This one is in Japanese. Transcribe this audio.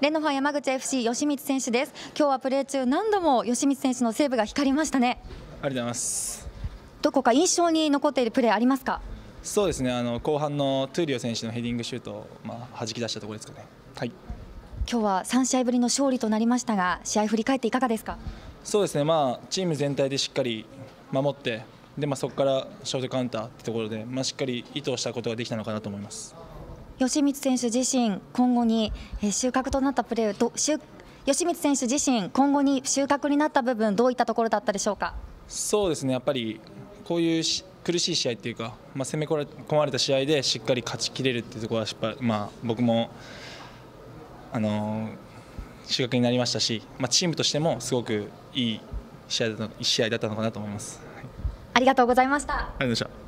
レノファ山口 FC 吉光選手です。今日はプレー中何度も吉光選手のセーブが光りましたね。 ありがとうございます。 どこか印象に残っているプレーありますか？ そうですね、後半のトゥーリオ選手のヘディングシュートを、弾き出したところですかね。はい、 今日は3試合ぶりの勝利となりましたが、試合振り返っていかがですか？ そうですね、チーム全体でしっかり守って、でそこからショートカウンターというところで、しっかり意図したことができたのかなと思います。 吉光選手自身、今後に収穫となったプレー、吉光選手自身、今後に収穫になった部分、どういったところだったでしょうか？ そうですね、やっぱりこういう苦しい試合っていうか、攻め込まれた試合でしっかり勝ちきれるっていうところは、僕も収穫になりましたし、チームとしてもすごくいい試合だったのかなと思います。 ありがとうございました。 ありがとうございました。